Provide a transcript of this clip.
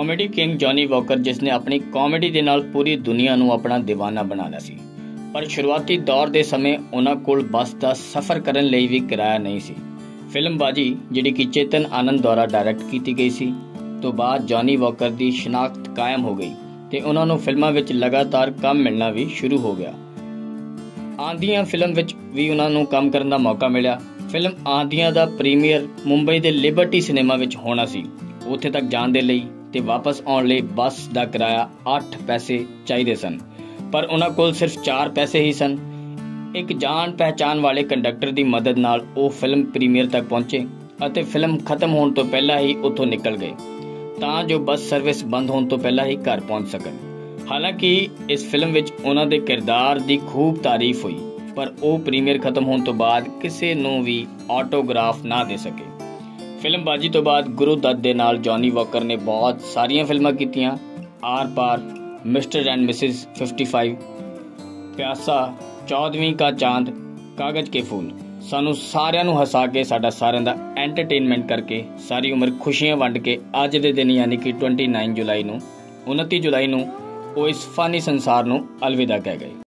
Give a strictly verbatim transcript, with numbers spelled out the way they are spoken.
Comedy king Johnny walker, जिसने अपनी comedy ਦੇ ਨਾਲ पूरी दुनिया ਨੂੰ ਆਪਣਾ दीवाना बना लिया सी। पर शुरुआती दौर ਦੇ ਸਮੇਂ ਉਹਨਾਂ ਕੋਲ ਬੱਸ ਦਾ ਸਫ਼ਰ ਕਰਨ ਲਈ ਵੀ ਕਿਰਾਇਆ ਨਹੀਂ ਸੀ। ਫਿਲਮਬਾਜੀ ਜਿਹੜੀ ਕਿ ਚੇਤਨ ਆਨੰਦ ਦੁਆਰਾ ਡਾਇਰੈਕਟ ਕੀਤੀ ਗਈ ਸੀ ਤੋਂ ਬਾਅਦ ਜੌਨੀ ਵॉकर ਦੀ ਸ਼ਨਾਖਤ ਕਾਇਮ ਹੋ ਗਈ ਤੇ ਉਹਨਾਂ ਨੂੰ ਫਿਲਮਾਂ ਵਿੱਚ ਲਗਾਤਾਰ ਕੰਮ ਮਿਲਣਾ ਵੀ ਸ਼ੁਰੂ ਹੋ ਗਿਆ। ਆਂਧੀਆਂ ਫਿਲਮ ਵਿੱਚ ਵੀ ਉਹਨਾਂ ਨੂੰ ਕੰਮ ਕਰਨ ਦਾ ਮੌਕਾ ਮਿਲਿਆ। ਫਿਲਮ ਆਂਧੀਆਂ ਦਾ ਪ੍ਰੀਮੀਅਰ ਮੁੰਬਈ ਦੇ ਲਿਬਰਟੀ ਸਿਨੇਮਾ ਵਿੱਚ ਹੋਣਾ ਸੀ। ਉੱਥੇ ਤੱਕ ਜਾਣ ਦੇ ਲਈ ਤੇ ਵਾਪਸ ਆਉਣ ਲਈ ਬੱਸ ਦਾ ਕਿਰਾਇਆ ਅੱਠ ਪੈਸੇ ਚਾਹੀਦੇ ਸਨ, ਪਰ ਉਹਨਾਂ ਕੋਲ ਸਿਰਫ ਚਾਰ ਪੈਸੇ ਹੀ ਸਨ। ਇੱਕ ਜਾਣ ਪਹਿਚਾਣ ਵਾਲੇ ਕੰਡਕਟਰ ਦੀ ਮਦਦ ਨਾਲ ਉਹ ਫਿਲਮ ਪ੍ਰੀਮੀਅਰ ਤੱਕ ਪਹੁੰਚੇ ਅਤੇ ਫਿਲਮ ਖਤਮ ਹੋਣ ਤੋਂ ਪਹਿਲਾਂ ਹੀ ਉੱਥੋਂ ਨਿਕਲ ਗਏ ਤਾਂ ਜੋ ਬੱਸ ਸਰਵਿਸ ਬੰਦ ਹੋਣ ਤੋਂ ਪਹਿਲਾਂ ਹੀ ਘਰ ਪਹੁੰਚ ਸਕਣ। ਹਾਲਾਂਕਿ ਇਸ ਫਿਲਮ ਵਿੱਚ ਉਹਨਾਂ ਦੇ ਕਿਰਦਾਰ ਦੀ ਖੂਬ ਤਾਰੀਫ ਹੋਈ, ਪਰ ਉਹ ਪ੍ਰੀਮੀਅਰ ਖਤਮ ਹੋਣ ਤੋਂ ਬਾਅਦ ਕਿਸੇ ਨੂੰ ਵੀ ਆਟੋਗ੍ਰਾਫ ਨਾ ਦੇ ਸਕੇ। ਫਿਲਮਬਾਜੀ ਤੋਂ ਬਾਅਦ ਗੁਰੂ ਦੱਤ ਦੇ ਨਾਲ ਜੌਨੀ ਵॉकर ਨੇ ਬਹੁਤ ਸਾਰੀਆਂ ਫਿਲਮਾਂ ਕੀਤੀਆਂ। Aar Paar, mister and missus fifty five, Pyaasa, Chaudhvin ka Chand, ਕਾਗਜ਼ ਕੇ ਫੂਲ। ਸਾਨੂੰ ਸਾਰਿਆਂ ਨੂੰ ਹਸਾ ਕੇ ਸਾਡਾ ਸਾਰਿਆਂ ਦਾ ਐਂਟਰਟੇਨਮੈਂਟ ਕਰਕੇ ਸਾਰੀ ਉਮਰ ਖੁਸ਼ੀਆਂ ਵੰਡ ਕੇ ਅੱਜ ਦੇ ਦਿਨ ਯਾਨੀ ਕਿ ਉਨੱਤੀ ਜੁਲਾਈ ਨੂੰ ਉਨੱਤੀ ਜੁਲਾਈ ਨੂੰ ਉਹ ਇਸ ਫਾਨੀ ਸੰਸਾਰ ਨੂੰ ਅਲਵਿਦਾ ਕਹਿ ਗਏ।